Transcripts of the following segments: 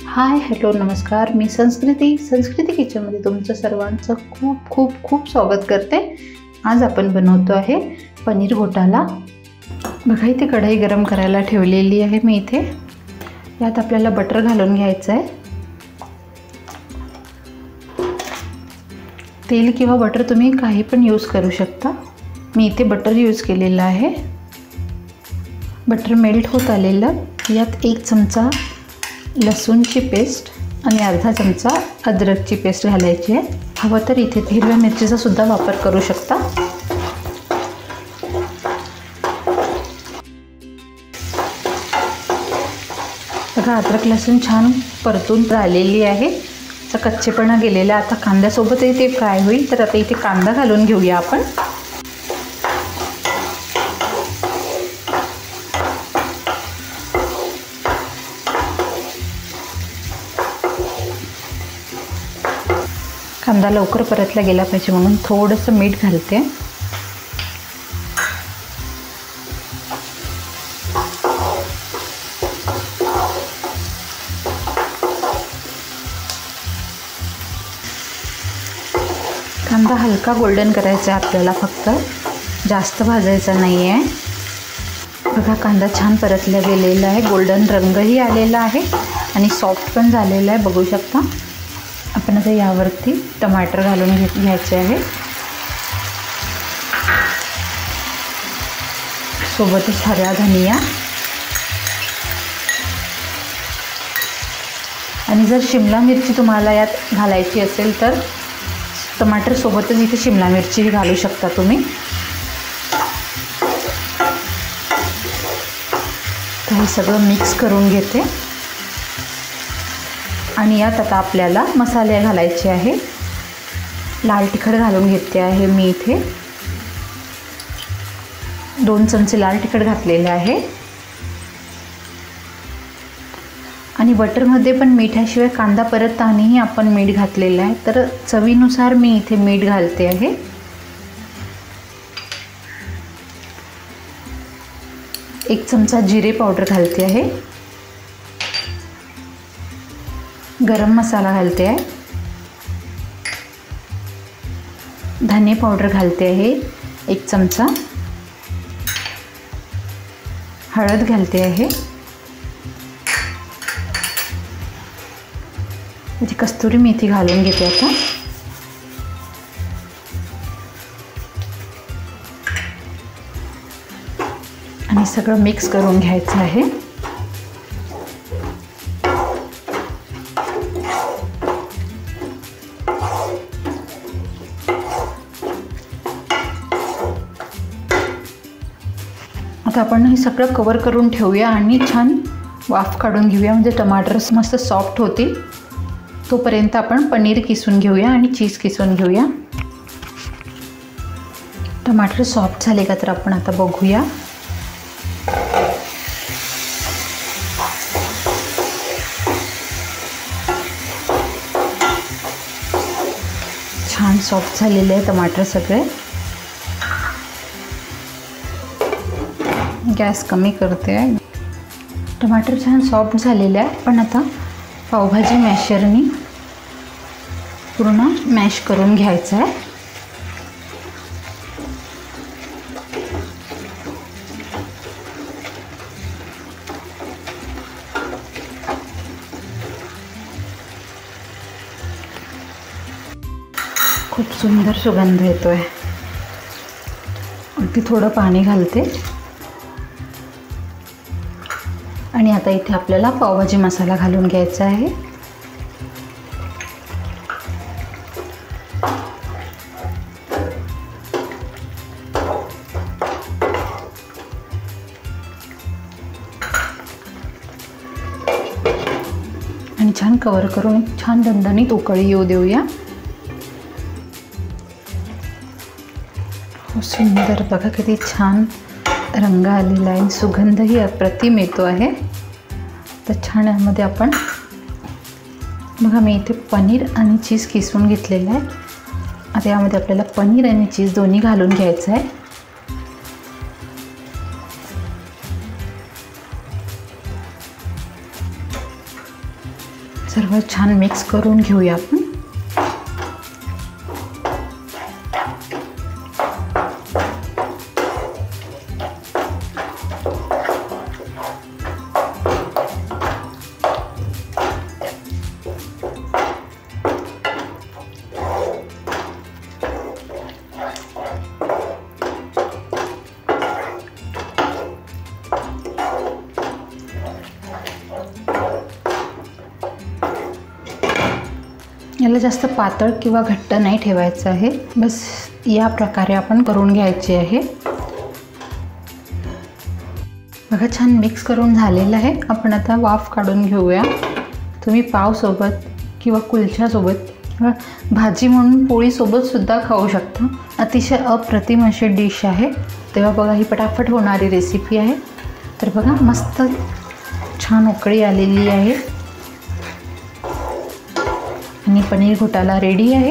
Hi hello नमस्कार, मी संस्कृती किचनमध्ये तुमचं सर्वांचं खूप खूप खूप स्वागत करते। आज आपण बनवतो आहे पनीर घोटाला। बघा इथे कढई गरम करायला ठेवलेली आहे मी इथे। यात आपल्याला बटर घालून घ्यायचं आहे। तेल किंवा बटर तुम्ही काही पण यूज करू शकता। मी इथे बटर यूज केलेलं आहे। बटर मेल्ट होत आलेलं, यात 1 चमचा लसूणची पेस्ट आणि अर्धा चमचा अद्रकची पेस्ट घालायची आहे। हवं तर इथे हिरव्या मिरचीचा सुद्धा वापर करू शकता। बघा अद्रक लसूण छान परतून झालेली आहे, त्याचा कच्चेपणा गेलेला। आता कांद्यासोबतही ते फ्राय होईल, तर आता इथे कांदा घालून घेऊया आपण। कांदा लवकर परतला गेला पाहिजे म्हणून थोडंसं मीठ घालते। कांदा हलका गोल्डन करायचा आहे आपल्याला, फक्त जास्त भाजायचा नाही आहे। बघा कांदा छान परतला गेलेला आहे, गोल्डन रंगही आलेला आहे आणि सॉफ्ट पण झालेला आहे, बघू शकता। आपण आता यावरती टमाटर घालून घ्यायचे आहे, सोबतच हरा धनिया। आणि जर शिमला मिरची तुम्हाला यात घालायची असेल तर टमाटर सोबतच इथे शिमला मिरची घालू शकता तुम्ही। तर हे सगळं मिक्स करून घेते आणि यात आता आपल्याला मसाले घालायचे आहे। लाल तिखट घालून घेते आहे मी इथे, 2 चमचे लाल तिखट घातलेले आहे। आणि बटरमध्ये पण मिठाशिवाय कांदा परततानाही आपण मीठ घातलेलं आहे, तर चवीनुसार मी इथे मीठ घालते आहे। एक चमचा जिरे पावडर घालते आहे, गरम मसाला घालते आहे, धने पावडर घालते आहे 1 चमचा, हळद घालते आहे, म्हणजे कस्तुरी मेथी घालून घेते आता। आणि सगळं मिक्स करून घ्यायचं आहे। आता आपण हे सगळं कवर करून ठेवूया आणि छान वाफ काढून घेऊया, म्हणजे टमाटर मस्त सॉफ्ट होतील। तोपर्यंत आपण पनीर किसून घेऊया आणि चीज किसून घेऊया। टमाटर सॉफ्ट झाले का तर आपण आता बघूया। छान सॉफ्ट झालेले आहे टमाटर सगळे। गॅस कमी करते आहे। टमाटर छान सॉफ्ट झालेले आहे, पण आता पावभाजी मॅशरनी पूर्ण मॅश करून घ्यायचं आहे। खूप सुंदर सुगंध येतोय। अगदी थोडं पाणी घालते आणि आता इथे आपल्याला पावभाजी मसाला घालून घ्यायचा आहे। आणि छान कवर करून छान दणदणीत उकळी येऊ देऊया। सुंदर बघा किती छान रंग आलेला आहे, सुगंधही अप्रतिम येतो आहे। तर छान यामध्ये आपण बघा मी इथे पनीर आणि चीज किसून घेतलेलं आहे। आता यामध्ये आपल्याला पनीर आणि चीज दोन्ही घालून घ्यायचं आहे। सर्व छान मिक्स करून घेऊया आपण। याला जास्त पातळ किंवा घट्ट नाही ठेवायचं आहे, बस या प्रकारे आपण करून घ्यायचे आहे। बघा छान मिक्स करून झालेलं आहे। आपण आता वाफ काढून घेऊया। तुम्ही पावसोबत किंवा कुलच्यासोबत किंवा भाजी म्हणून पोळीसोबत सुद्धा खाऊ शकता। अतिशय अप्रतिम अशी डिश आहे। तेव्हा बघा ही पटापट होणारी रेसिपी आहे। तर बघा मस्त छान उकळी आलेली आहे आणि पनीर घोटाला रेडी आहे।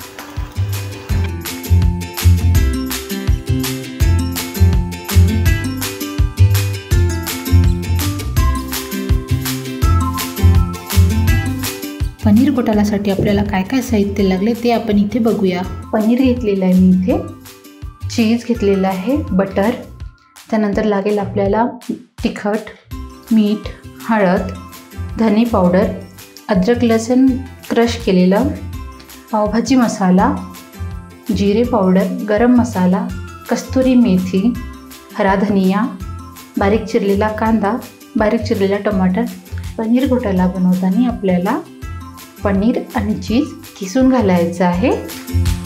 पनीर घोटाल्यासाठी आपल्याला काय काय साहित्य लागले ते आपण इथे बघूया। पनीर घेतलेलं आहे मी इथे, चीज घेतलेलं आहे, बटर, त्यानंतर लागेल आपल्याला तिखट, मीठ, हळद, धने पावडर, अद्रक लसूण क्रश केलेला, पावभाजी मसाला, जिरे पावडर, गरम मसाला, कस्तुरी मेथी, हरा धनिया, बारीक चिरलेला कांदा, बारीक चिरलेला टमाटर। पनीर घोटाला बनवताना आपल्याला पनीर आणि चीज किसून घालायचं आहे।